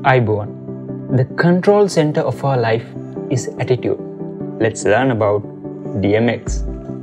Iborn. The control center of our life is attitude. Let's learn about DMX.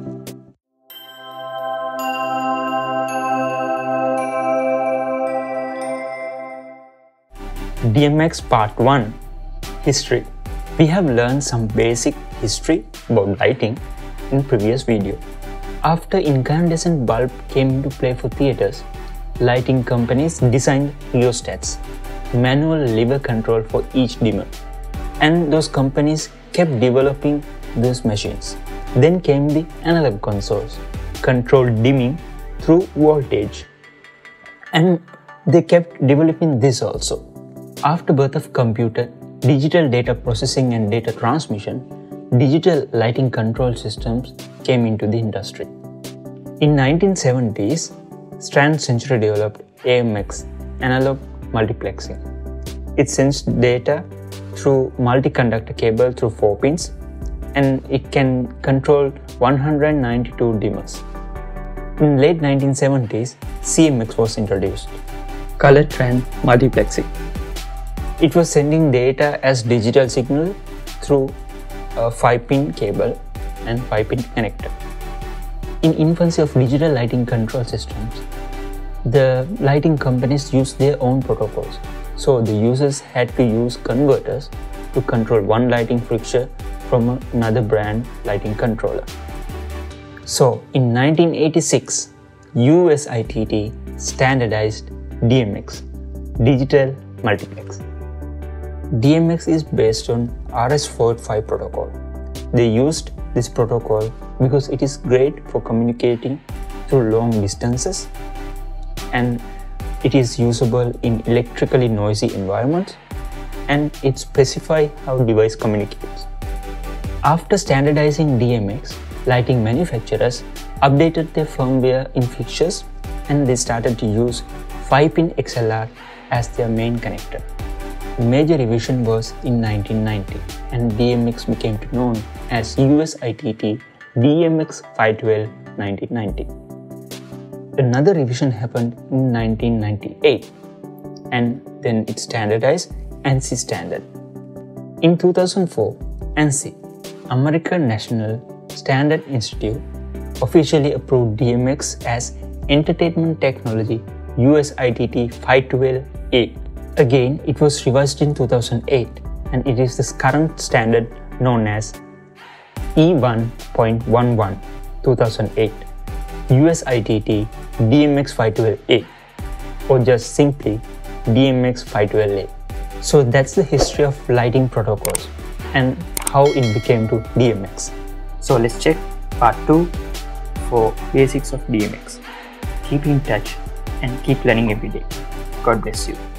DMX Part 1 History. We have learned some basic history about lighting in previous video. After incandescent bulb came into play for theaters, lighting companies designed rheostats, manual lever control for each dimmer, and those companies kept developing those machines. Then came the analog consoles, controlled dimming through voltage, and they kept developing this also. After birth of computer, digital data processing and data transmission, digital lighting control systems came into the industry. In 1970s, Strand Century developed AMX, analog multiplexing. It sends data through multi-conductor cable through 4 pins, and it can control 192 dimmers. In late 1970s, CMX was introduced, color trend multiplexing. It was sending data as digital signal through a 5-pin cable and 5-pin connector. In infancy of digital lighting control systems, the lighting companies used their own protocols. So the users had to use converters to control one lighting fixture from another brand lighting controller. So in 1986, USITT standardized DMX, digital multiplex. DMX is based on RS-485 protocol. They used this protocol because it is great for communicating through long distances, and it is usable in electrically noisy environments, and it specifies how device communicates. After standardizing DMX, lighting manufacturers updated their firmware in fixtures, and they started to use 5-pin XLR as their main connector. The major revision was in 1990, and DMX became known as USITT DMX 512 1990. Another revision happened in 1998, and then it standardized ANSI standard. In 2004, ANSI, American National Standard Institute, officially approved DMX as Entertainment Technology USITT 512A. Again, it was revised in 2008, and it is the current standard known as E1.11 2008 USITT DMX 512A, or just simply DMX 512A. So that's the history of lighting protocols and how it became to DMX. So let's check part 2 for basics of DMX. Keep in touch and keep learning every day. God bless you.